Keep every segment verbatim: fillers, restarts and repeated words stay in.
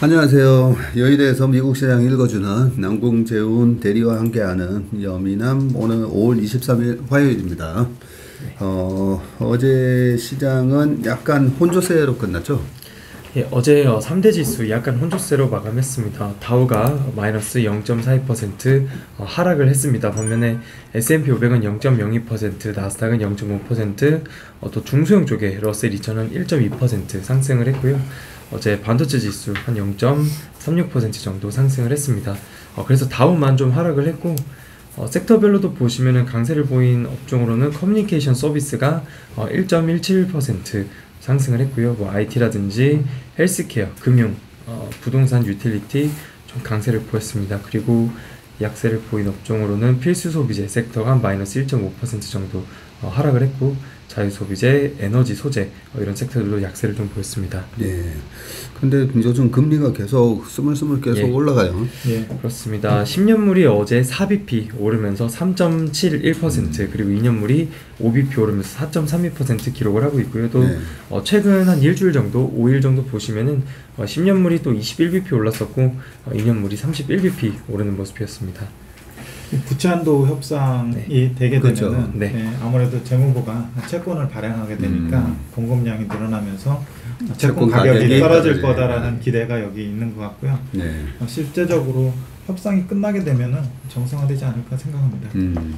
안녕하세요. 여의도에서 미국 시장 읽어주는 남궁재훈 대리와 함께하는 여미남, 오늘 오월 이십삼일 화요일입니다. 어, 어제 시장은 약간 혼조세로 끝났죠? 예, 어제 어, 삼 대 지수 약간 혼조세로 마감했습니다. 다우가 마이너스 영 점 사이 퍼센트 어, 하락을 했습니다. 반면에 에스 앤 피 오백은 영 점 영이 퍼센트, 나스닥은 영 점 오 퍼센트, 어, 또 중소형 쪽에 러셀 이천은 일 점 이 퍼센트 상승을 했고요. 어제 반도체 지수 한 영 점 삼육 퍼센트 정도 상승을 했습니다. 어, 그래서 다우만 좀 하락을 했고, 어, 섹터별로도 보시면은 강세를 보인 업종으로는 커뮤니케이션 서비스가 어, 일 점 일칠 퍼센트 상승을 했고요. 뭐 아이티라든지 헬스케어, 금융, 어, 부동산, 유틸리티 좀 강세를 보였습니다. 그리고 약세를 보인 업종으로는 필수 소비재 섹터가 마이너스 일 점 오 퍼센트 정도 어, 하락을 했고, 자유소비재, 에너지, 소재 어, 이런 섹터들도 약세를 좀 보였습니다. 예. 근데 요즘 금리가 계속 스물스물 계속 예. 올라가요. 예, 그렇습니다. 십 년물이 어제 사 비피 오르면서 삼 점 칠일 퍼센트, 그리고 이 년물이 오 비피 오르면서 사 점 삼이 퍼센트 기록을 하고 있고요. 또 네. 어, 최근 한 일주일 정도, 오 일 정도 보시면은 어, 십 년물이 또 이십일 비피 올랐었고, 어, 이 년물이 삼십일 비피 오르는 모습이었습니다. 부채한도 협상이 네. 되게 그렇죠. 되면은 네. 네, 아무래도 재무부가 채권을 발행하게 되니까 음. 공급량이 늘어나면서 채권, 채권 가격이, 가격이 떨어질 네. 거다라는 기대가 여기 있는 것 같고요. 네. 어, 실제적으로 협상이 끝나게 되면은 정상화되지 않을까 생각합니다. 음.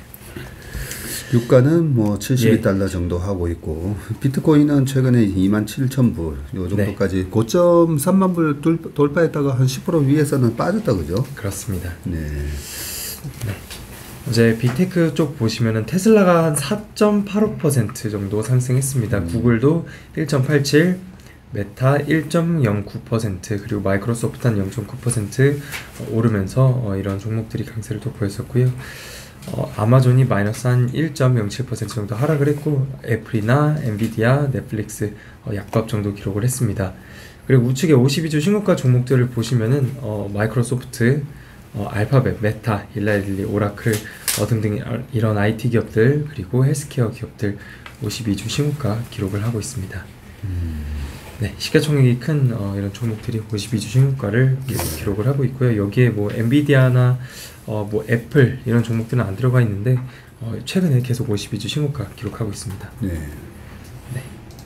유가는 뭐 칠십이 달러 예. 정도 하고 있고, 비트코인은 최근에 이만 칠천 불 요 정도까지 고점 삼만 불 돌, 돌파했다가 한 십 퍼센트 위에서는 빠졌다, 그죠? 그렇습니다. 네. 네. 어제 빅테크 쪽 보시면은 테슬라가 한 사 점 팔오 퍼센트 정도 상승했습니다. 음. 구글도 일 점 팔칠, 메타 일 점 영구 퍼센트, 그리고 마이크로소프트는 영 점 구 퍼센트 오르면서 어, 이런 종목들이 강세를 또 보였었고요. 어, 아마존이 마이너스 한 일 점 영칠 퍼센트 정도 하락을 했고, 애플이나 엔비디아, 넷플릭스 어, 약밥 정도 기록을 했습니다. 그리고 우측에 오십이 주 신고가 종목들을 보시면은 어, 마이크로소프트, 어, 알파벳, 메타, 일라일리, 오라클 어, 등등 이런 아이티 기업들, 그리고 헬스케어 기업들 오십이 주 신고가 기록을 하고 있습니다. 음. 네, 시가총액이 큰 어, 이런 종목들이 오십이 주 신고가를 계속 기록을 하고 있고요. 여기에 뭐 엔비디아나 어, 뭐 애플 이런 종목들은 안 들어가 있는데 어, 최근에 계속 오십이 주 신고가 기록하고 있습니다. 네. 네.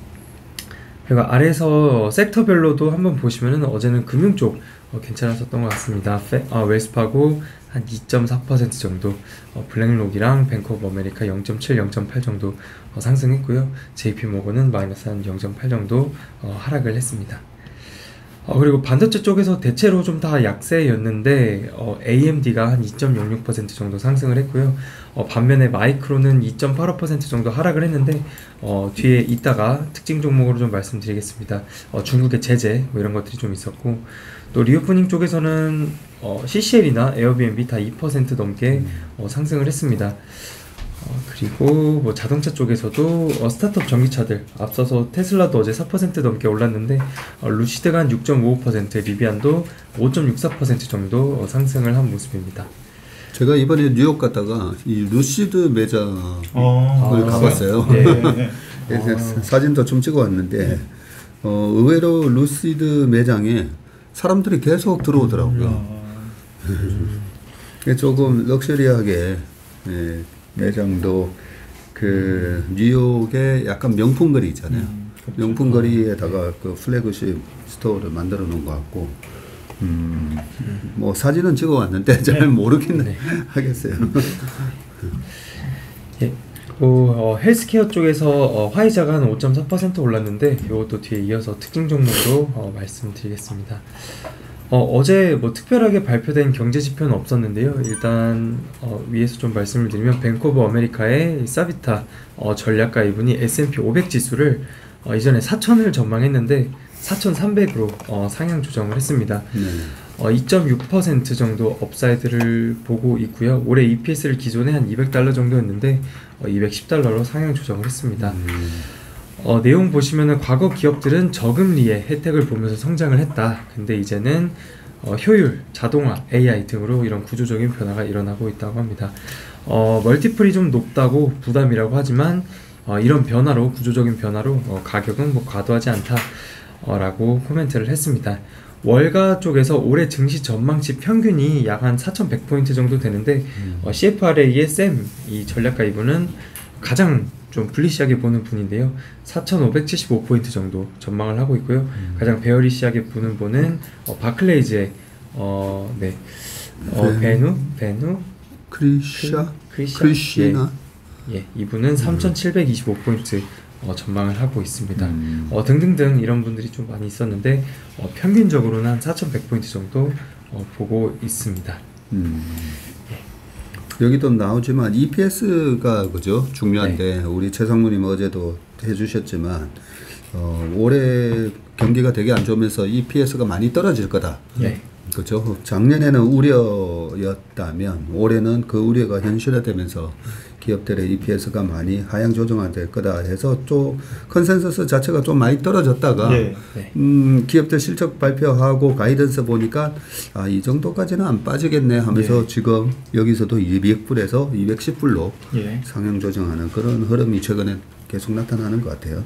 그리고 아래에서 섹터별로도 한번 보시면은 어제는 금융 쪽 어, 괜찮았었던 것 같습니다. 페, 어, 웰스파고 한 이 점 사 퍼센트 정도, 어, 블랙록이랑 뱅크 오브 아메리카 영 점 칠, 영 점 팔 정도 어, 상승했고요. 제이피모건은 마이너스 한 영 점 팔 정도 어, 하락을 했습니다. 어, 그리고 반도체 쪽에서 대체로 좀 다 약세였는데 어, 에이엠디가 한 이 점 영육 퍼센트 정도 상승을 했고요. 어, 반면에 마이크로는 이 점 팔오 퍼센트 정도 하락을 했는데 어, 뒤에 이따가 특징 종목으로 좀 말씀드리겠습니다. 어, 중국의 제재 뭐 이런 것들이 좀 있었고, 또 리오프닝 쪽에서는 어, 씨씨엘이나 에어비앤비 다 이 퍼센트 넘게 어, 상승을 했습니다. 어, 그리고 뭐 자동차 쪽에서도 어, 스타트업 전기차들 앞서서 테슬라도 어제 사 퍼센트 넘게 올랐는데 어, 루시드가 한 육 점 오오 퍼센트, 리비안도 오 점 육사 퍼센트 정도 어, 상승을 한 모습입니다. 제가 이번에 뉴욕 갔다가 이 루시드 매장을 어, 가봤어요. 네. 네. 그래서 어. 사진도 좀 찍어 왔는데, 어, 의외로 루시드 매장에 사람들이 계속 들어오더라고요. 어. 그게 조금 럭셔리하게, 예, 매장도 그 뉴욕의 약간 명품 거리 있잖아요. 음, 그렇죠. 명품 거리에다가 그 플래그십 스토어를 만들어 놓은 것 같고, 음, 뭐 사진은 찍어 왔는데 잘 모르겠네 네. 하겠어요. 예. 또 어, 헬스케어 쪽에서 어, 화이자가 한 오 점 사 퍼센트 올랐는데 이것도 뒤에 이어서 특징 종목으로 어, 말씀드리겠습니다. 어, 어제 뭐 특별하게 발표된 경제 지표는 없었는데요. 일단 어, 위에서 좀 말씀을 드리면 뱅크 오브 아메리카의 사비타 어, 전략가 이분이 에스 앤 피 오백 지수를 어, 이전에 사천을 전망했는데 사천삼백으로 어, 상향 조정을 했습니다. 네. 어, 이 점 육 퍼센트 정도 업사이드를 보고 있고요. 올해 이피에스를 기존에 한 이백 달러 정도였는데 어, 이백십 달러로 상향 조정을 했습니다. 음. 어, 내용 보시면은 과거 기업들은 저금리의 혜택을 보면서 성장을 했다. 근데 이제는 어, 효율, 자동화, 에이아이 등으로 이런 구조적인 변화가 일어나고 있다고 합니다. 어, 멀티플이 좀 높다고 부담이라고 하지만 어, 이런 변화로, 구조적인 변화로 어, 가격은 뭐 과도하지 않다 어, 라고 코멘트를 했습니다. 월가 쪽에서 올해 증시 전망치 평균이 약 한 사천백 포인트 정도 되는데 음. 어, 씨에프알에이의 샘 이 전략가 이분은 가장 좀 불리시하게 보는 분인데요. 사천오백칠십오 포인트 정도 전망을 하고 있고요. 음. 가장 베어리시하게 보는 분은 어, 바클레이즈의 어, 네. 어, 베누? 베누? 크리샤? 크리샤? 크리시나? 예, 예, 이분은 삼천칠백이십오 포인트 어, 전망을 하고 있습니다. 음. 어, 등등등 이런 분들이 좀 많이 있었는데 어, 평균적으로는 한 사천백 포인트 정도 어, 보고 있습니다. 음. 여기도 나오지만 이피에스가 그죠 중요한데 네. 우리 최상무님 어제도 해주셨지만 어, 올해 경기가 되게 안 좋으면서 이피에스가 많이 떨어질 거다. 네. 그렇죠. 작년에는 우려였다면 올해는 그 우려가 현실화되면서 기업들의 이피에스가 많이 하향 조정될 거다 해서 좀 컨센서스 자체가 좀 많이 떨어졌다가 네. 네. 음, 기업들 실적 발표하고 가이던스 보니까 아, 이 정도까지는 안 빠지겠네 하면서 예. 지금 여기서도 이백 불에서 이백십 불로 예. 상향 조정하는 그런 흐름이 최근에 계속 나타나는 것 같아요.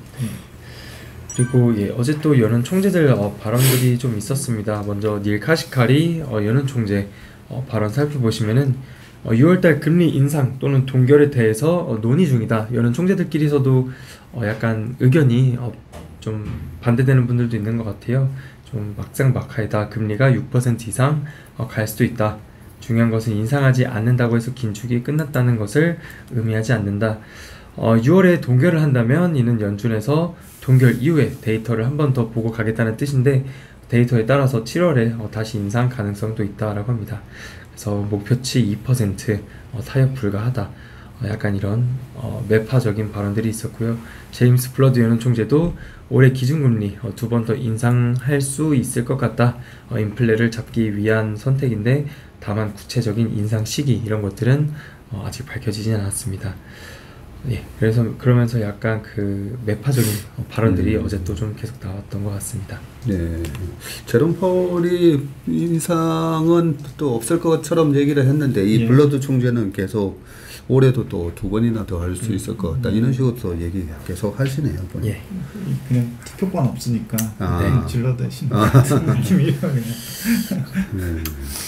그리고 예, 어제 또 연은 총재들 어, 발언들이 좀 있었습니다. 먼저 닐 카시카리 어, 연은 총재 어, 발언 살펴보시면은 어, 유월달 금리 인상 또는 동결에 대해서 어, 논의 중이다. 연은 총재들끼리서도 어, 약간 의견이 어, 좀 반대되는 분들도 있는 것 같아요. 좀 막상막하이다. 금리가 육 퍼센트 이상 어, 갈 수도 있다. 중요한 것은 인상하지 않는다고 해서 긴축이 끝났다는 것을 의미하지 않는다. 어, 유월에 동결을 한다면 이는 연준에서 동결 이후에 데이터를 한 번 더 보고 가겠다는 뜻인데 데이터에 따라서 칠월에 어, 다시 인상 가능성도 있다라고 합니다. 그래서 목표치 이 퍼센트 어, 타협 불가하다. 어, 약간 이런 어, 매파적인 발언들이 있었고요. 제임스 블러드 연은 총재도 올해 기준금리 어, 두 번 더 인상할 수 있을 것 같다. 어, 인플레를 잡기 위한 선택인데 다만 구체적인 인상 시기 이런 것들은 어, 아직 밝혀지진 않았습니다. 예, 그래서 그러면서 약간 그 매파적인 발언들이 음. 어제 또 좀 계속 나왔던 것 같습니다. 네, 제롬 파월이 인상은 또 없을 것처럼 얘기를 했는데 이 예. 블러드 총재는 계속 올해도 또 두 번이나 더 할 수 있을 것 같다 이런 식으로 또 얘기 계속 하시네요. 보니. 예, 그냥 투표권 없으니까 아. 네, 질러 대신 같은 느낌이에요. 그냥. 네.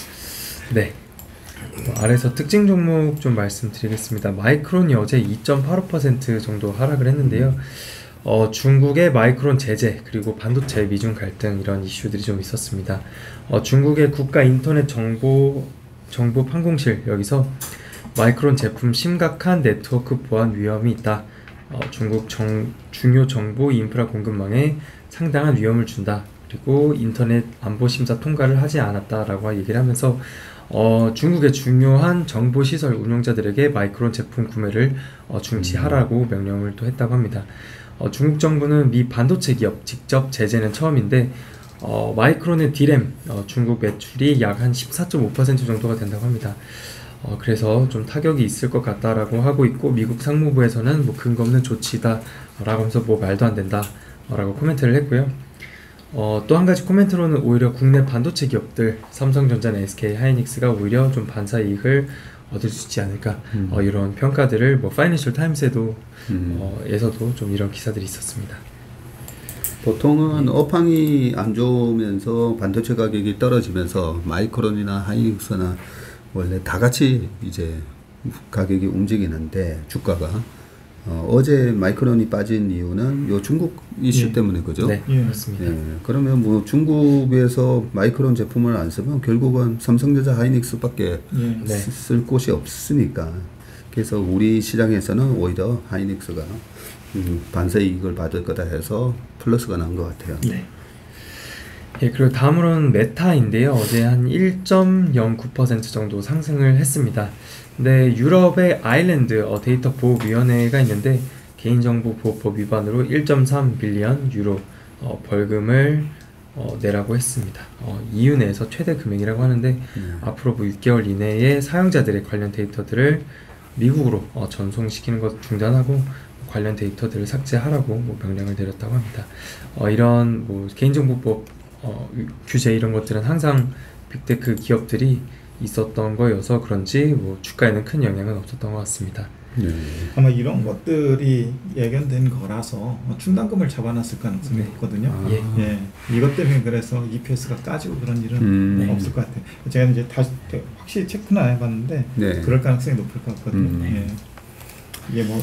네. 뭐 아래서 특징 종목 좀 말씀드리겠습니다. 마이크론이 어제 이 점 팔오 퍼센트 정도 하락을 했는데요. 어, 중국의 마이크론 제재 그리고 반도체 미중 갈등 이런 이슈들이 좀 있었습니다. 어, 중국의 국가 인터넷 정보 정보 판공실 여기서 마이크론 제품 심각한 네트워크 보안 위험이 있다. 어, 중국 정, 중요 정보 인프라 공급망에 상당한 위험을 준다. 그리고 인터넷 안보 심사 통과를 하지 않았다라고 얘기를 하면서 어, 중국의 중요한 정보시설 운영자들에게 마이크론 제품 구매를 어, 중지하라고 명령을 또 했다고 합니다. 어, 중국 정부는 미 반도체 기업 직접 제재는 처음인데 어, 마이크론의 디램 어, 중국 매출이 약 한 십사 점 오 퍼센트 정도가 된다고 합니다. 어, 그래서 좀 타격이 있을 것 같다라고 하고 있고 미국 상무부에서는 뭐 근거 없는 조치다 라고 하면서 뭐 말도 안 된다 라고 코멘트를 했고요. 어, 또 한 가지 코멘트로는 오히려 국내 반도체 기업들 삼성전자나 에스케이 하이닉스가 오히려 좀 반사 이익을 얻을 수 있지 않을까 음. 어, 이런 평가들을 뭐 파이낸셜 타임스에도 음. 어, 에서도 좀 이런 기사들이 있었습니다. 보통은 업황이 안 좋으면서 반도체 가격이 떨어지면서 마이크론이나 하이닉스나 원래 다 같이 이제 가격이 움직이는데 주가가 어, 어제 마이크론이 빠진 이유는 요 중국 이슈 예. 때문에 그죠? 네, 예. 그렇습니다. 예, 그러면 뭐 중국에서 마이크론 제품을 안 쓰면 결국은 삼성전자 하이닉스밖에 예. 네. 쓰- 쓸 곳이 없으니까 그래서 우리 시장에서는 오히려 하이닉스가 음, 반사 이익을 받을 거다 해서 플러스가 난 것 같아요. 네. 예, 그리고 다음으로는 메타인데요. 어제 한 일 점 영구 퍼센트 정도 상승을 했습니다. 근데 유럽의 아일랜드 어, 데이터 보호위원회가 있는데 개인정보보호법 위반으로 일 점 삼 빌리언 유로 어, 벌금을 어, 내라고 했습니다. 어, 이유 내에서 최대 금액이라고 하는데 음. 앞으로 뭐 육 개월 이내에 사용자들의 관련 데이터들을 미국으로 어, 전송시키는 것 중단하고 관련 데이터들을 삭제하라고 뭐 명령을 내렸다고 합니다. 어, 이런 뭐 개인정보법 어, 규제 이런 것들은 항상 빅테크 기업들이 있었던 거여서 그런지 뭐 주가에는 큰 영향은 없었던 것 같습니다. 네. 아마 이런 것들이 예견된 거라서 충당금을 잡아놨을 가능성이 네. 있거든요. 아. 예. 예, 이것 때문에 그래서 이피에스가 까지고 그런 일은 음. 없을 것 같아요. 제가 이제 다시 확실히 체크는 안 해봤는데 네. 그럴 가능성이 높을 것 같거든요. 음. 예. 이게 뭐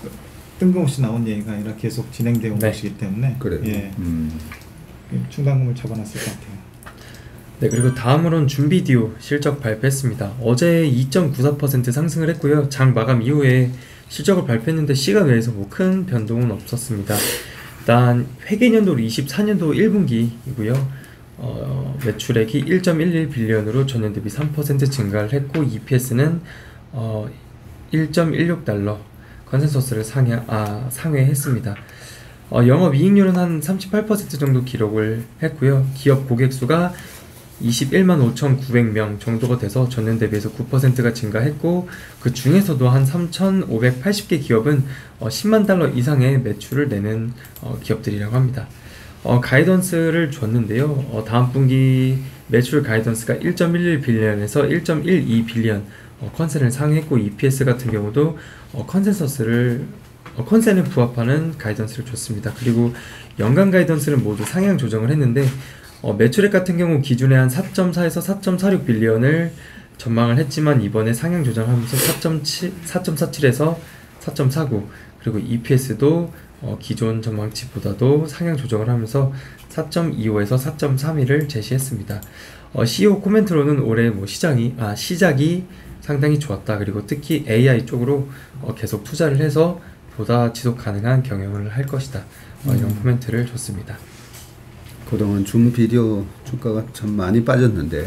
뜬금없이 나온 얘기가 아니라 계속 진행되어 온 네. 것이기 때문에 그래요. 예, 음. 충당금을 잡아놨을 것 같아요. 네, 그리고 다음으로는 줌비디오 실적 발표했습니다. 어제 이 점 구사 퍼센트 상승을 했고요. 장 마감 이후에 실적을 발표했는데 시간 외에서 뭐 큰 변동은 없었습니다. 일단 회계년도 이십사 년도 일 분기이고요. 어, 매출액이 일 점 일일 빌리언으로 전년 대비 삼 퍼센트 증가를 했고 이피에스는 어, 일 점 일육 달러 컨센서스를 상회, 아, 상회했습니다. 어, 영업이익률은 한 삼십팔 퍼센트 정도 기록을 했고요. 기업 고객 수가 이십일만 오천구백 명 정도가 돼서 전년 대비해서 구 퍼센트가 증가했고 그 중에서도 한 삼천오백팔십 개 기업은 어, 십만 달러 이상의 매출을 내는 어, 기업들이라고 합니다. 어, 가이던스를 줬는데요. 어, 다음 분기 매출 가이던스가 일 점 일일 빌리언에서 일 점 일이 빌리언 어, 컨센을 상회했고 이피에스 같은 경우도 어, 컨센서스를 어, 컨센에 부합하는 가이던스를 줬습니다. 그리고 연간 가이던스를 모두 상향 조정을 했는데 어, 매출액 같은 경우 기존에 한 사 점 사에서 사 점 사육 빌리언을 전망을 했지만 이번에 상향 조정하면서 사 점 사칠에서 사 점 사구 그리고 이피에스도 어, 기존 전망치보다도 상향 조정을 하면서 사 점 이오에서 사 점 삼일을 제시했습니다. 어, 씨이오 코멘트로는 올해 뭐 시장이 아 시작이 상당히 좋았다. 그리고 특히 에이아이 쪽으로 어, 계속 투자를 해서 보다 지속 가능한 경영을 할 것이다. 어, 이런 음. 코멘트를 줬습니다. 그동안 줌 비디오 주가가 참 많이 빠졌는데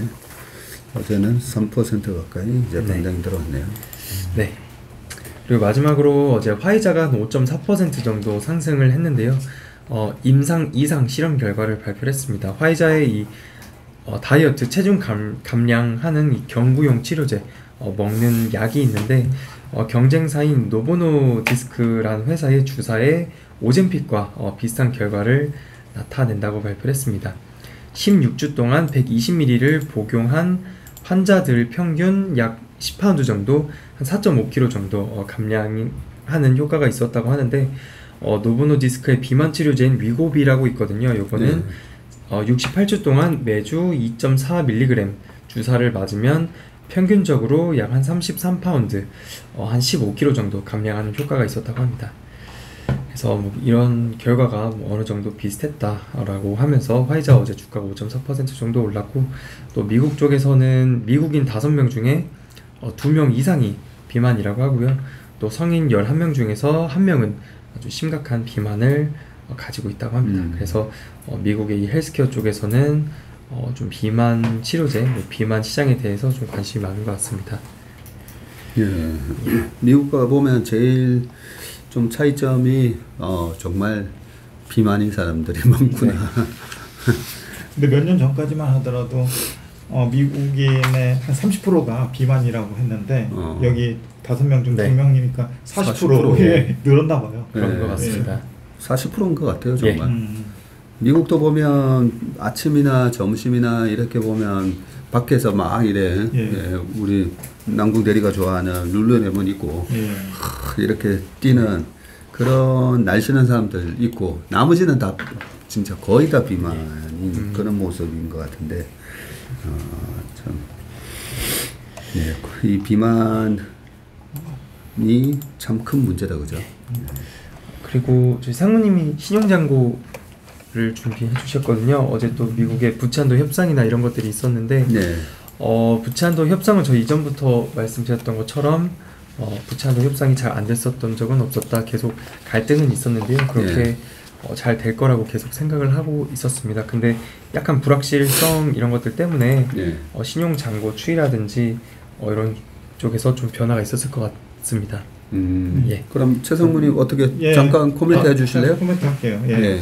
어제는 삼 퍼센트 가까이 이제 네. 반등이 들어왔네요. 네. 그리고 마지막으로 어제 화이자가 한 오 점 사 퍼센트 정도 상승을 했는데요. 어, 임상 이상 실험 결과를 발표를 했습니다. 화이자의 이 어, 다이어트 체중 감, 감량하는 이 경구용 치료제 어, 먹는 약이 있는데 어, 경쟁사인 노보노디스크라는 회사의 주사에 오젬픽과 어, 비슷한 결과를 나타낸다고 발표를 했습니다. 십육 주 동안 백이십 밀리리터를 복용한 환자들 평균 약 십 파운드 정도, 한 사 점 오 킬로그램 정도 어, 감량하는 효과가 있었다고 하는데 어, 노보노디스크의 비만 치료제인 위고비라고 있거든요. 요거는 네. 어, 육십팔 주 동안 매주 이 점 사 밀리그램 주사를 맞으면 평균적으로 약 한 삼십삼 파운드, 어, 한 십오 킬로그램 정도 감량하는 효과가 있었다고 합니다. 그래서 뭐 이런 결과가 뭐 어느 정도 비슷했다라고 하면서 화이자 어제 주가가 오 점 사 퍼센트 정도 올랐고 또 미국 쪽에서는 미국인 다섯 명 중에 어, 두 명 이상이 비만이라고 하고요. 또 성인 열한 명 중에서 한 명은 아주 심각한 비만을 어, 가지고 있다고 합니다. 음. 그래서 어, 미국의 이 헬스케어 쪽에서는 어, 좀 비만 치료제, 뭐 비만 시장에 대해서 좀 관심이 많은 것 같습니다. 예. 미국과 보면 제일 좀 차이점이 어, 정말 비만인 사람들이 많구나. 근데 몇 년 전까지만 하더라도 어, 미국인의 한 삼십 퍼센트가 비만이라고 했는데 어. 여기 다섯 명 중 네. 두 명이니까 사십 퍼센트 사십 퍼센트. 예, 늘었나 봐요. 그런 네. 것 같습니다. 사십 퍼센트인 것 같아요, 예. 정말. 음. 미국도 보면 아침이나 점심이나 이렇게 보면 밖에서 막 이래 예. 예, 우리 남궁 대리가 좋아하는 룰루레몬 있고 예. 하, 이렇게 뛰는 그런 날씬한 사람들 있고 나머지는 다 진짜 거의 다 비만인 음. 그런 모습인 것 같은데 어, 참 네, 이 비만이 참 큰 문제다 그죠? 그리고 저희 상무님이 신용잔고를 준비해 주셨거든요. 어제 또 미국의 부채한도 협상이나 이런 것들이 있었는데 네. 어, 부채한도 협상은 저희 이전부터 말씀드렸던 것처럼 어, 부채한도 협상이 잘 안 됐었던 적은 없었다. 계속 갈등은 있었는데요. 그렇게 네. 어, 잘 될 거라고 계속 생각을 하고 있었습니다. 근데 약간 불확실성 이런 것들 때문에 네. 어, 신용잔고 추이라든지 어, 이런 쪽에서 좀 변화가 있었을 것 같습니다. 음, 예. 그럼 최성문이 어떻게 예. 잠깐 코멘트 아, 해주실래요? 코멘트 할게요. 예. 예.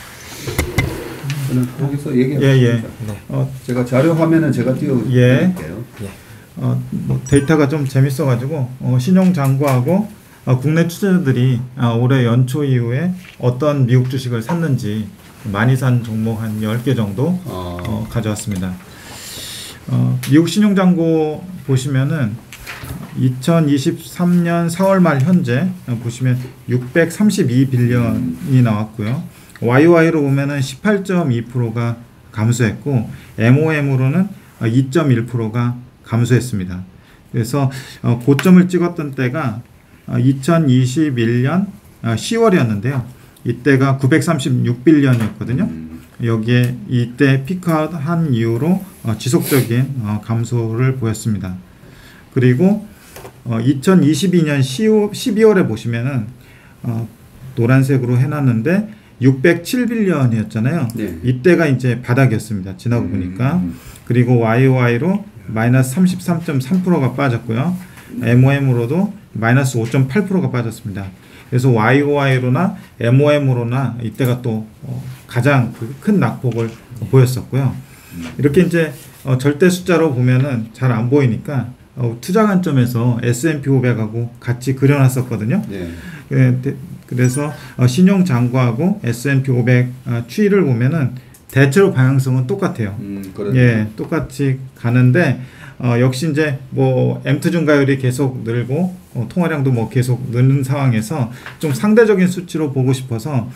저는 거기서 얘기해 예, 예. 네. 어, 제가 자료 화면은 제가 띄워드릴게요. 예. 어, 뭐 데이터가 좀 재밌어가지고 어, 신용장고하고 어, 국내 투자자들이 아, 올해 연초 이후에 어떤 미국 주식을 샀는지 많이 산 종목 한 열 개 정도 어, 어, 가져왔습니다. 어, 미국 신용장고 보시면은 이천이십삼 년 사월 말 현재 보시면 육백삼십이 빌리언이 나왔고요. 와이오와이로 보면은 십팔 점 이 퍼센트가 감소했고 엠오엠으로는 이 점 일 퍼센트가 감소했습니다. 그래서 고점을 찍었던 때가 이천이십일 년 시월이었는데요. 이때가 구백삼십육 빌리언이었거든요. 여기에 이때 피크아웃 한 이후로 지속적인 감소를 보였습니다. 그리고 이천이십이 년 십이월에 보시면은 노란색으로 해놨는데 육백칠 빌리언이었잖아요. 네. 이때가 이제 바닥이었습니다. 지나고 음, 보니까. 음. 그리고 와이오와이로 마이너스 삼십삼 점 삼 퍼센트가 빠졌고요. 엠오엠으로도 마이너스 오 점 팔 퍼센트가 빠졌습니다. 그래서 와이오와이로나 엠오엠으로나 이때가 또 가장 큰 낙폭을 보였었고요. 이렇게 이제 절대 숫자로 보면은 잘 안 보이니까 투자 관점에서 에스 앤 피 오백하고 같이 그려놨었거든요. 네. 그래서 신용 장고하고 에스 앤 피 오백 추이를 보면은 대체로 방향성은 똑같아요. 음, 예, 똑같이 가는데 어, 역시 이제 뭐 엠 투 증가율이 계속 늘고 어, 통화량도 뭐 계속 느는 상황에서 좀 상대적인 수치로 보고 싶어서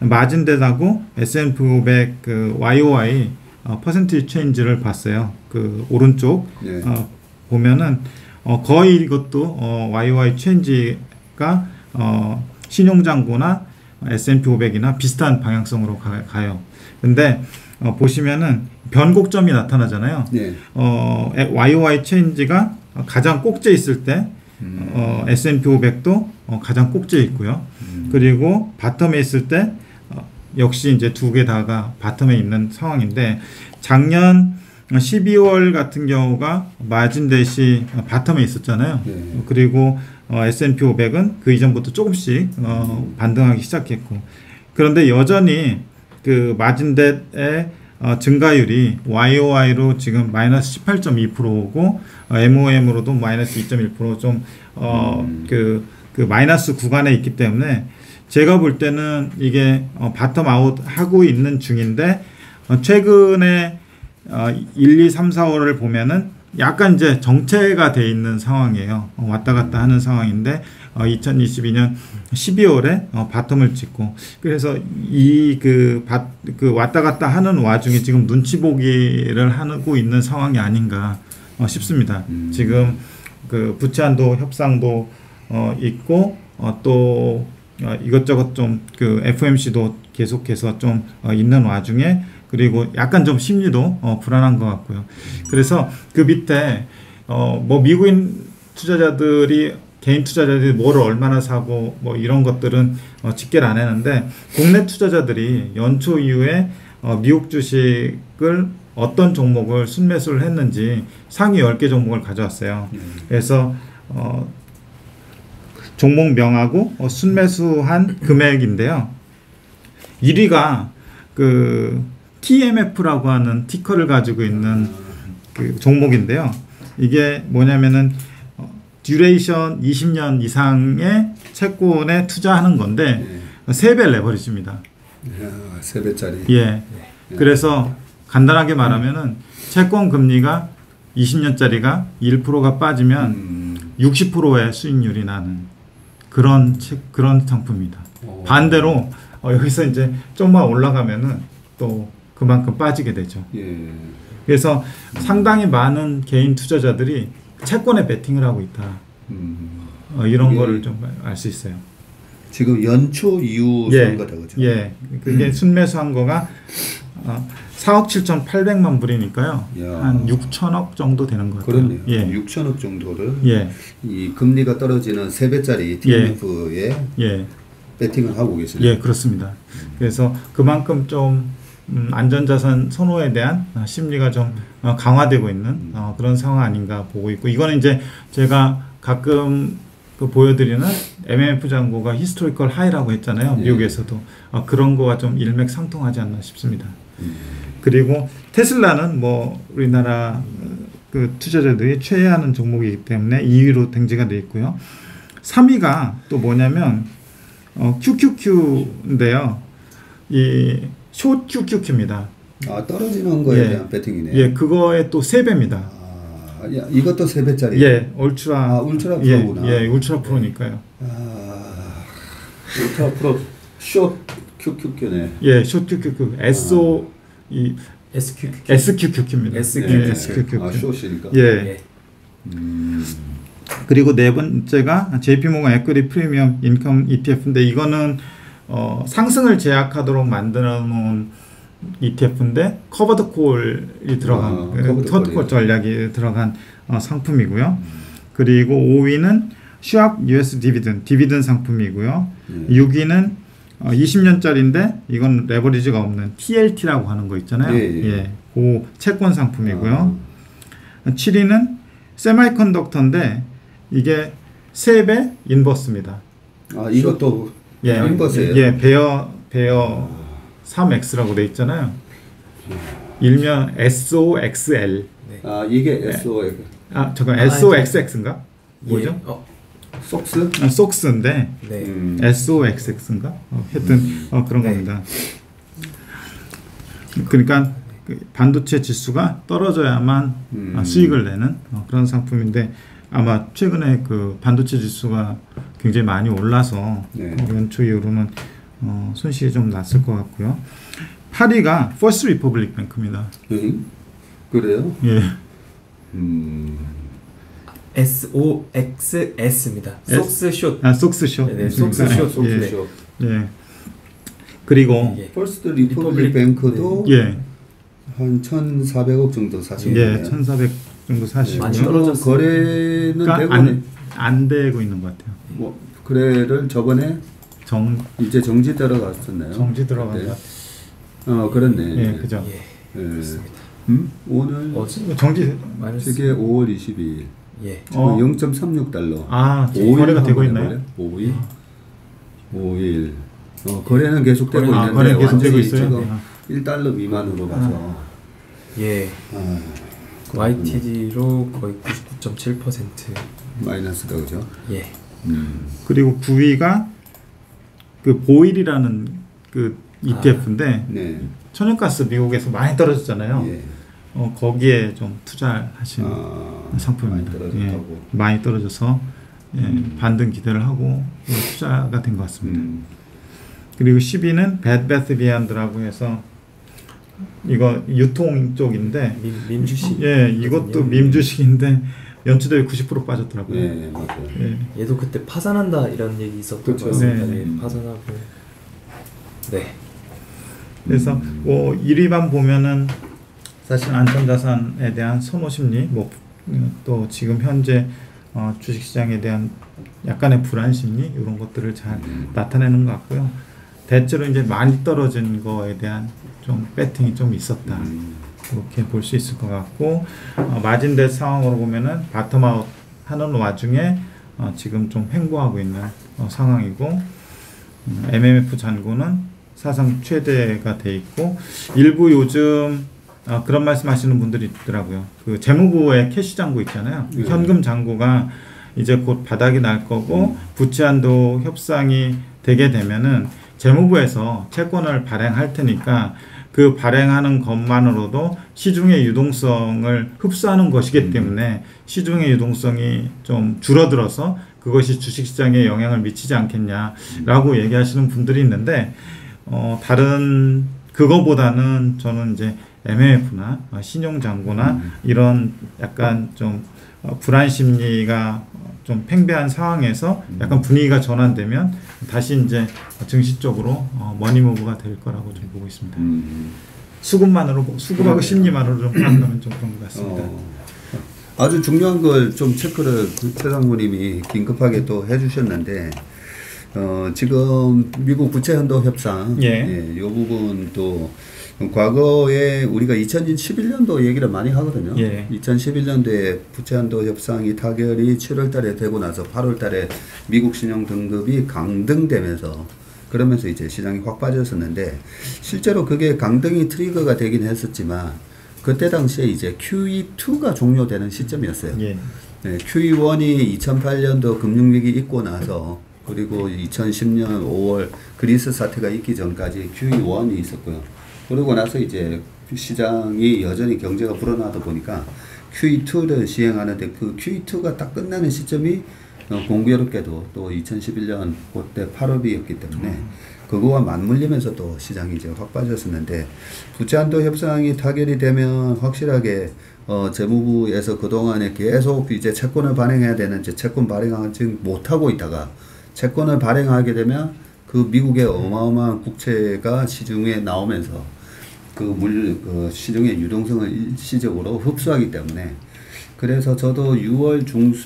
마진대하고 에스 앤 피 오백 그 와이오와이 어, 퍼센티지 체인지를 봤어요. 그 오른쪽 네. 어, 보면은 어, 거의 이것도 어, 와이오와이 체인지가 어, 신용장고나 에스 앤 피 오백이나 비슷한 방향성으로 가, 가요. 근데 어, 보시면은 변곡점이 나타나잖아요. 네. 어, 와이오와이 체인지가 가장 꼭지에 있을 때 음. 어, 에스 앤 피 오백도 어, 가장 꼭지에 있고요. 음. 그리고 바텀에 있을 때 어, 역시 이제 두 개 다가 바텀에 있는 상황인데 작년 십이월 같은 경우가 마진 대시 바텀에 있었잖아요. 네. 그리고 어, 에스 앤 피 오백은 그 이전부터 조금씩 어, 반등하기 시작했고 그런데 여전히 그 마진댓의 어, 증가율이 와이오와이로 지금 마이너스 십팔 점 이 퍼센트고 어, 엠오엠으로도 마이너스 이 점 일 퍼센트 좀 어, 음. 그, 그 마이너스 구간에 있기 때문에 제가 볼 때는 이게 어, 바텀 아웃 하고 있는 중인데 어, 최근에 어, 일, 이, 삼, 사월을 보면은 약간 이제 정체가 돼 있는 상황이에요. 어, 왔다 갔다 하는 상황인데 어, 이천이십이 년 십이월에 어, 바텀을 찍고 그래서 이 그 그 왔다 갔다 하는 와중에 지금 눈치 보기를 하고 있는 상황이 아닌가 어, 싶습니다. 음. 지금 그 부채 한도 협상도 어, 있고 어, 또 어, 이것저것 좀 그 에프 오 엠 씨도 계속해서 좀 어, 있는 와중에 그리고 약간 좀 심리도 어, 불안한 것 같고요. 그래서 그 밑에 어, 뭐 미국인 투자자들이 개인 투자자들이 뭐를 얼마나 사고 뭐 이런 것들은 어, 집계를 안 했는데 국내 투자자들이 연초 이후에 어, 미국 주식을 어떤 종목을 순매수를 했는지 상위 열 개 종목을 가져왔어요. 그래서 어, 종목명하고 어, 순매수한 금액인데요. 일 위가 그 티 엠 에프라고 하는 티커를 가지고 있는 그 종목인데요. 이게 뭐냐면은 어, 듀레이션 이십 년 이상의 채권에 투자하는 건데 네. 세 배 레버리지입니다. 세 배짜리. 예. 네. 그래서 간단하게 말하면은 채권 금리가 이십 년짜리가 일 퍼센트가 빠지면 음. 육십 퍼센트의 수익률이 나는 그런 책, 그런 상품입니다. 오. 반대로 어, 여기서 이제 좀만 올라가면은 또 그만큼 빠지게 되죠. 예. 그래서 음. 상당히 많은 개인 투자자들이 채권에 베팅을 하고 있다. 음. 어, 이런 예. 거를 좀 알 수 있어요. 지금 연초 이후 예. 산 거다 그죠? 예. 그게 음. 순매수한 거가 어, 사억 칠천팔백만 불이니까요. 야. 한 육천억 정도 되는 것 같아요. 그렇네요. 예. 육천억 정도를 예. 이 금리가 떨어지는 세 배짜리 티 엠 에프에 예. 베팅을 하고 계시네요. 예, 그렇습니다. 그래서 그만큼 좀 음, 안전자산 선호에 대한 어, 심리가 좀 어, 강화되고 있는 어, 그런 상황 아닌가 보고 있고 이거는 이제 제가 가끔 그 보여드리는 엠 엠 에프 잔고가 히스토리컬 하이라고 했잖아요. 예. 미국에서도 어, 그런 거와 좀 일맥상통하지 않나 싶습니다. 음. 그리고 테슬라는 뭐 우리나라 그 투자자들이 최애하는 종목이기 때문에 이 위로 등재가 되어 있고요. 삼 위가 또 뭐냐면 어, 큐 큐 큐인데요. 이 숏 큐 큐 큐입니다. 아 떨어지는 거에 예. 대한 베팅이네요. 예, 그거의 또 세 배입니다. 아. 야, 이것도 세 배짜리. 예, 울트라. 아, 울트라 프로구나. 예, 예 울트라 프로니까요. 아, 울트라 프로 숏 큐큐큐네. 예, 숏큐큐큐 에스오 아. 이 에스큐큐큐. 에스큐큐큐입니다. 에스큐큐큐. 예, 에스큐큐큐. 아, 숏이니까. 예. 예. 음. 그리고 네 번째가 제이피모건 에퀴티 프리미엄 인컴 이티에프인데 이거는 어, 상승을 제약하도록 만들어 놓은 이티에프인데 커버드 콜이 들어간 아, 그 커버드 커버드 콜 콜이요. 전략이 들어간 어, 상품이고요. 그리고 오 위는 슈왑 유에스 디비든 디비든 상품이고요. 예. 육 위는 어, 이십 년짜리인데 이건 레버리지가 없는 티엘티라고 하는 거 있잖아요. 예, 예. 예, 그 채권 상품이고요. 아. 칠 위는 세마이컨덕터인데 이게 세 배 인버스입니다. 아, 이것도 예, 인버스예요? 예, 베어 베어 삼 엑스라고 돼 있잖아요. 일명 에스오엑스엘. 아, 이게 에스오 아, 잠깐 아, 에스오엑스엑스인가? 뭐죠? 예. 어, 속스? 아, 속스인데 네. 음. 에스오엑스엑스인가? 어, 하여튼 어, 그런 네. 겁니다. 그러니까 그 반도체 지수가 떨어져야만 음. 아, 수익을 내는 어, 그런 상품인데 아마 최근에 그 반도체 지수가 굉장히 많이 올라서 네. 어, 연초 이후로는 어, 손실이 좀 났을 것 같고요. 팔 위가 퍼스트 리퍼블릭 뱅크입니다. 응? 그래요? 예. 음. 에스오엑스에스입니다. 속스 숏. 아, 속스쇼. 네, 네, 속스쇼, 예, 속스쇼. 예. 그리고 예. 퍼스트 리퍼블릭 리퍼블릭, 뱅크도 예. 한 천사백억 정도 사시는 예, 거예요. 천사백 정도 사시고요. 많이 지금 떨어졌어요. 거래는 그러니까 되고 안, 안 되고 있는 것 같아요. 뭐 거래를 저번에 정 이제 정지 들어갔었나요? 정지 들어간 그때? 것 같아요. 어, 그렇네. 예, 그죠. 예. 예. 그렇습니다. 음? 오늘 어제 정지. 마이너스. 이게 오월 이십이일. 예. 지금 어. 영 점 삼육 달러. 아, 오 일 거래가 되고 한번 있나요? 해볼래요? 오 일. 오 일. 어, 거래는 계속 되고 거래는- 아, 있는데 거래 계속 되고 완전히 있어요. 지금 아. 일 달러 미만으로 가서 예. 아, 와이티디로 거의 구십구 점 칠 퍼센트. 마이너스다 그죠? 예. 음. 그리고 구 위가 그 보일이라는 그 이티에프인데 네. 천연가스 미국에서 많이 떨어졌잖아요. 예. 어, 거기에 좀 투자하신 아, 상품입니다. 많이 떨어졌다고. 예, 많이 떨어져서 예, 음. 반등 기대를 하고 예, 투자가 된 것 같습니다. 음. 그리고 십 위는 배드베스 비안드라고 해서 이거 유통 쪽인데 민, 민주시. 예, 이것도 밈 주식인데 연초 대비 구십 퍼센트 빠졌더라고요. 네, 맞아요. 예. 얘도 그때 파산한다 이런 얘기 있었던 그렇죠. 것 같습니다. 네. 네. 파산하고. 네. 그래서 음. 뭐 일 위만 보면은 사실 안전자산에 대한 선호 심리, 뭐 또 지금 현재 어, 주식시장에 대한 약간의 불안 심리 이런 것들을 잘 음. 나타내는 것 같고요. 대체로 이제 많이 떨어진 거에 대한 좀 배팅이 좀 있었다. 음. 그렇게 볼 수 있을 것 같고 어, 마진대 상황으로 보면은 바텀아웃 하는 와중에 어, 지금 좀 횡보하고 있는 어, 상황이고 음, 엠엠에프 잔고는 사상 최대가 돼 있고 일부 요즘 아, 그런 말씀하시는 분들이 있더라고요. 그 재무부의 캐시 잔고 있잖아요. 네. 현금 잔고가 이제 곧 바닥이 날 거고 음. 부채 한도 협상이 되게 되면은 재무부에서 채권을 발행할 테니까 그 발행하는 것만으로도 시중의 유동성을 흡수하는 것이기 때문에 시중의 유동성이 좀 줄어들어서 그것이 주식시장에 영향을 미치지 않겠냐라고 얘기하시는 분들이 있는데 어, 다른 그거보다는 저는 이제 엠엠에프나 신용장고나 음. 이런 약간 좀 어, 불안 심리가 좀 팽배한 상황에서 약간 분위기가 전환되면 다시 이제 증시 쪽으로 어, 머니무브가 될 거라고 좀 보고 있습니다. 음. 수급만으로 수급하고 그러네요. 심리만으로 좀 판단하면 좀 그런 것 같습니다. 어, 아주 중요한 걸 좀 체크를 최상무님이 긴급하게 또 해주셨는데 어, 지금 미국 부채 한도 협상 예. 예, 이 부분도 과거에 우리가 이천십일 년도 얘기를 많이 하거든요. 예. 이천십일 년도에 부채 한도 협상이 타결이 칠월 달에 되고 나서 팔월 달에 미국 신용 등급이 강등되면서 그러면서 이제 시장이 확 빠졌었는데 실제로 그게 강등이 트리거가 되긴 했었지만 그때 당시에 이제 큐이 투가 종료되는 시점이었어요. 예. 네, 큐이 원이 이천팔 년도 금융위기 있고 나서 그리고 이천십 년 오월 그리스 사태가 있기 전까지 큐이 원이 있었고요. 그러고 나서 이제 시장이 여전히 경제가 불어나다 보니까 큐이 투를 시행하는데 그 큐이 투가 딱 끝나는 시점이 어, 공교롭게도 또 이천십일 년 그때 팔월이었기 때문에 그거와 맞물리면서 또 시장이 이제 확 빠졌었는데 부채한도 협상이 타결이 되면 확실하게 어, 재무부에서 그동안에 계속 이제 채권을 발행해야 되는지 채권 발행하지 못하고 있다가 채권을 발행하게 되면 그 미국의 어마어마한 국채가 시중에 나오면서 그 물, 그 시중의 유동성을 일시적으로 흡수하기 때문에 그래서 저도 유월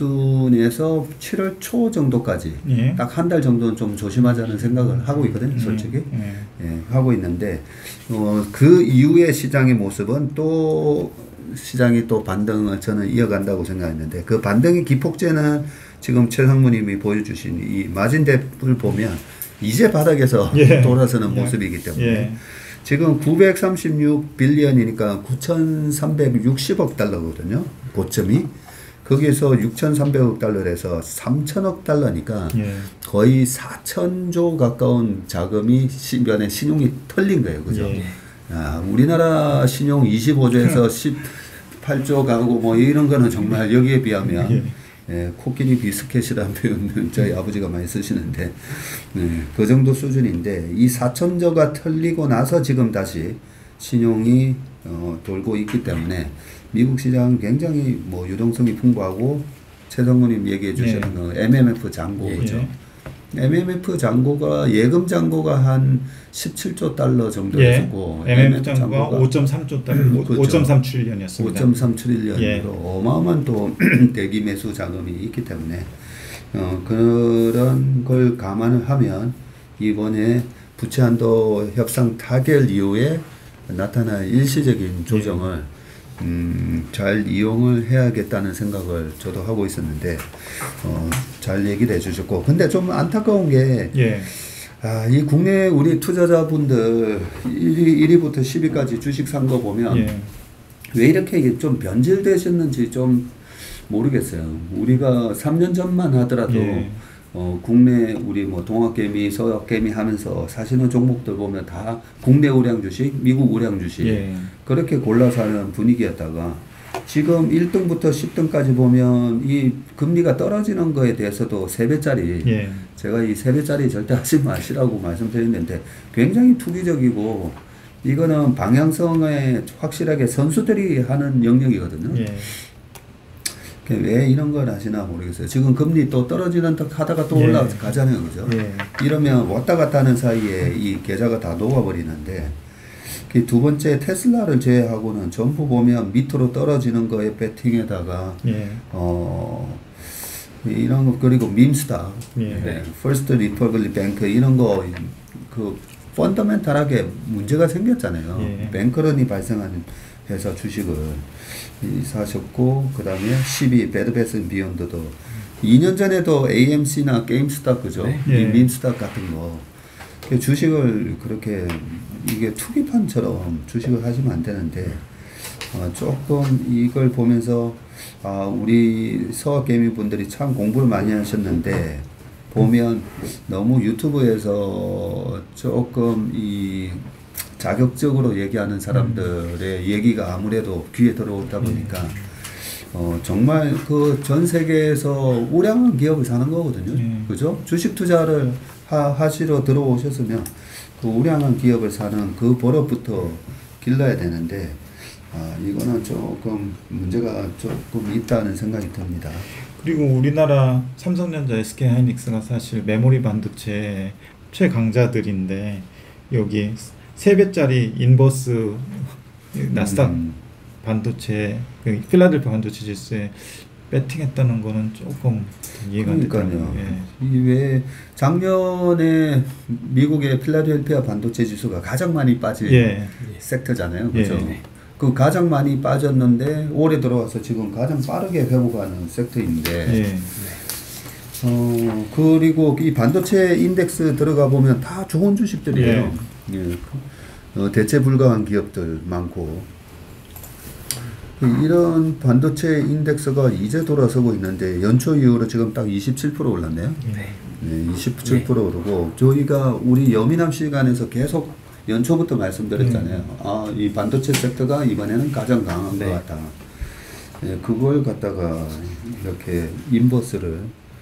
중순에서 칠월 초 정도까지 예. 딱 한 달 정도는 좀 조심하자는 생각을 하고 있거든요, 솔직히. 예. 예, 하고 있는데, 어, 그 이후의 시장의 모습은 또 시장이 또 반등을 저는 이어간다고 생각했는데, 그 반등의 기폭제는 지금 최 상무님이 보여주신 이 마진덱을 보면 이제 바닥에서 예. 돌아서는 예. 모습이기 때문에 예. 지금 구백삼십육 빌리언이니까 구천삼백육십억 달러거든요. 고점이. 거기에서 육천삼백억 달러에서 삼천억 달러니까 예. 거의 사천조 가까운 자금이 신변에 신용이 털린 거예요. 그죠? 예. 아, 우리나라 신용 이십오조에서 십팔조 가고 뭐 이런 거는 정말 여기에 비하면 예. 예, 코끼리 비스켓이라는 표현은 저희 아버지가 많이 쓰시는데 예, 그 정도 수준인데 이 사천조가 털리고 나서 지금 다시 신용이 어, 돌고 있기 때문에 미국 시장은 굉장히 뭐 유동성이 풍부하고 최성무님 얘기해 주시는 예. 거 엠엠에프 잔고죠. 예. 엠엠에프 잔고가 예금 잔고가 한 십칠조 달러 정도 예. 됐고 엠엠에프 잔고가 오점삼조 달러, 그렇죠. 오점삼 트릴리언이었습니다. 오점삼칠일 년으로 예. 어마어마한 또 대기 매수 자금이 있기 때문에 어, 그런 걸 감안을 하면 이번에 부채 한도 협상 타결 이후에 나타날 일시적인 조정을 음, 잘 이용을 해야겠다는 생각을 저도 하고 있었는데 어, 잘 얘기를 해주셨고 근데 좀 안타까운 게 예. 아, 이 국내 우리 투자자분들 일 위, 일 위부터 십 위까지 주식 산 거 보면 예. 왜 이렇게 이게 좀 변질되셨는지 좀 모르겠어요. 우리가 삼 년 전만 하더라도 예. 어, 국내 우리 뭐 동학개미, 서학개미 하면서 사시는 종목들 보면 다 국내 우량 주식, 미국 우량 주식 예. 그렇게 골라 사는 분위기였다가 지금 일 등부터 십 등까지 보면 이 금리가 떨어지는 거에 대해서도 세 배짜리 예. 제가 이 세 배짜리 절대 하지 마시라고 말씀드렸는데 굉장히 투기적이고 이거는 방향성에 확실하게 선수들이 하는 영역이거든요. 예. 왜 이런 걸 하시나 모르겠어요. 지금 금리 또 떨어지는 듯 하다가 또 예. 올라가잖아요. 그죠? 예. 이러면 왔다 갔다 하는 사이에 이 계좌가 다 녹아버리는데 그 두 번째 테슬라를 제외하고는 전부 보면 밑으로 떨어지는 거에 배팅에다가 예. 어 이런 거 그리고 밈스타, 예. 네, 퍼스트 리퍼블릭 뱅크 이런 거 그 펀더멘탈하게 문제가 생겼잖아요. 예. 뱅크런이 발생하는 회사 주식을 사셨고 그 다음에 십이 배드베스 비욘드도 이 년 전에도 에이엠씨나 게임스탑 그죠? 네. 이 예. 밈스탑 같은 거 그 주식을 그렇게 이게 투기판처럼 주식을 하시면 안 되는데 어, 조금 이걸 보면서 아 우리 서학개미 분들이 참 공부를 많이 하셨는데 보면 너무 유튜브에서 조금 이 자격적으로 얘기하는 사람들의 얘기가 아무래도 귀에 들어오다 보니까 어 정말 그 전 세계에서 우량한 기업을 사는 거거든요. 음. 그죠? 주식 투자를 하, 하시러 들어오셨으면 그 우량한 기업을 사는 그 버릇부터 길러야 되는데 아 이거는 조금 문제가 조금 있다는 생각이 듭니다. 그리고 우리나라 삼성전자, 에스케이하이닉스가 사실 메모리 반도체 최강자들인데 여기 세 배짜리 인버스 나스닥 음. 반도체 그 필라델피아 반도체 지수에 배팅했다는 거는 조금 이해가 안 그러니까요. 되더라고요. 예. 이 왜 작년에 미국의 필라델피아 반도체 지수가 가장 많이 빠진 예. 섹터잖아요. 예. 그렇죠? 그 가장 많이 빠졌는데 올해 들어와서 지금 가장 빠르게 회복하는 섹터인데 예. 어 그리고 이 반도체 인덱스 들어가 보면 다 좋은 주식들이에요. 예. 어, 대체 불가한 기업들 많고 이런 반도체 인덱스가 이제 돌아서고 있는데 연초 이후로 지금 딱 이십칠 퍼센트 올랐네요. 네. 네, 이십칠 퍼센트 오르고 저희가 우리 여미남 시간에서 계속 연초부터 말씀드렸잖아요. 음. 아, 이 반도체 섹터가 이번에는 가장 강한 네. 것 같다. 예, 그걸 갖다가 이렇게 인버스를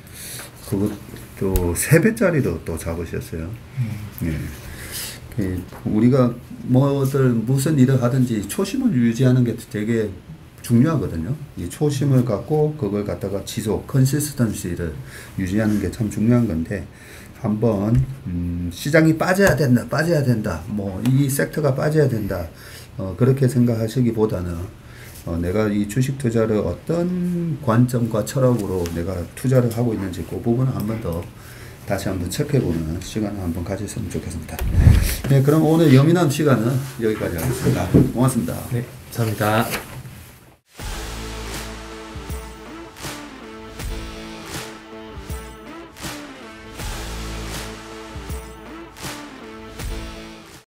그것도 세 배짜리로 또 잡으셨어요. 예. 그 우리가 뭐들 무슨 일을 하든지 초심을 유지하는 게 되게 중요하거든요. 이 초심을 갖고 그걸 갖다가 지속, 컨시스턴시를 유지하는 게 참 중요한 건데 한번 음, 시장이 빠져야 된다, 빠져야 된다, 뭐 이 섹터가 빠져야 된다, 어, 그렇게 생각하시기보다는 어, 내가 이 주식 투자를 어떤 관점과 철학으로 내가 투자를 하고 있는지 그 부분을 한 번 더 다시 한번 체크해보는 시간을 한번 가졌으면 좋겠습니다. 네, 그럼 오늘 예민한 시간은 여기까지 하겠습니다. 고맙습니다. 네, 감사합니다.